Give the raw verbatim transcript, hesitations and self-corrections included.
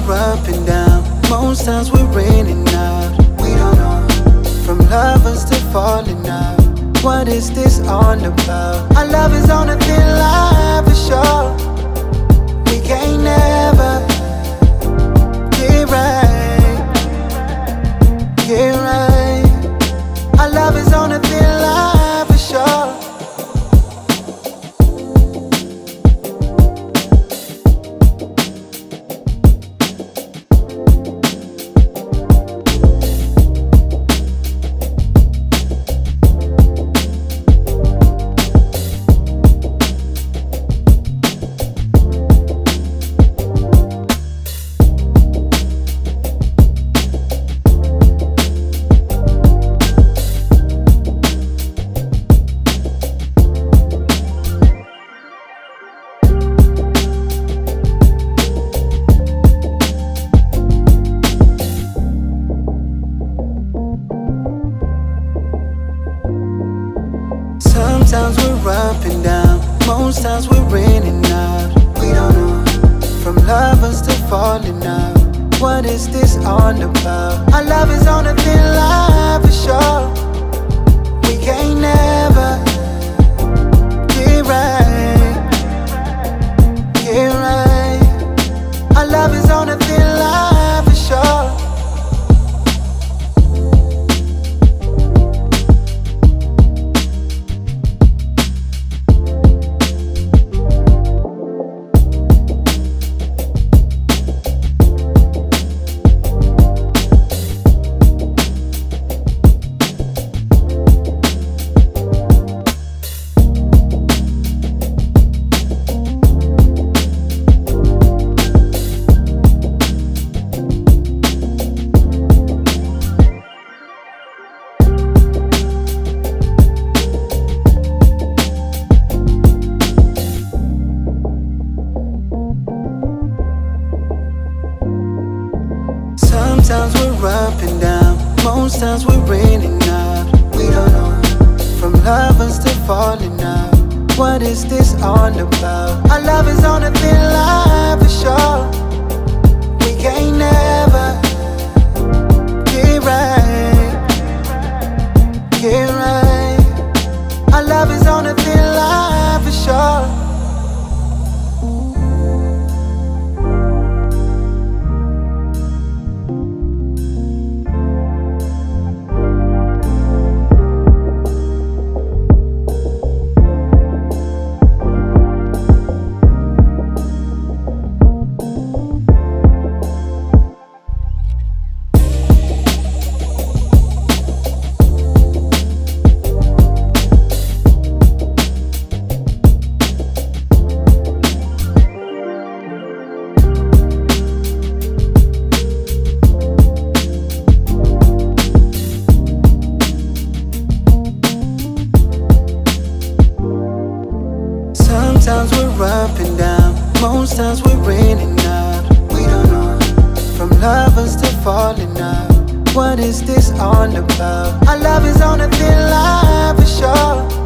we're up and down, most times we're in and out. We don't know, from lovers to falling out. What is this all about? Our love is on a thin line for sure. We can't never get right, get right. Our love is on a thin line for sure. Sometimes we're up and down, most times we're in and out. We don't know, from lovers to falling out. What is this all about? Our love is on a thin line for sure. We can't never get right, get right. Our love is on a thin line for sure. Sometimes we're up and down, most times we're in and out. We don't know, from lovers to falling out. What is this all about? Our love is on a thin line for sure. We can't never get right, get right. Our love is on a thin line for sure. Sometimes we're up and down, most times we're in and out. We don't know, from lovers to falling out. What is this all about? Our love is on a thin line for sure.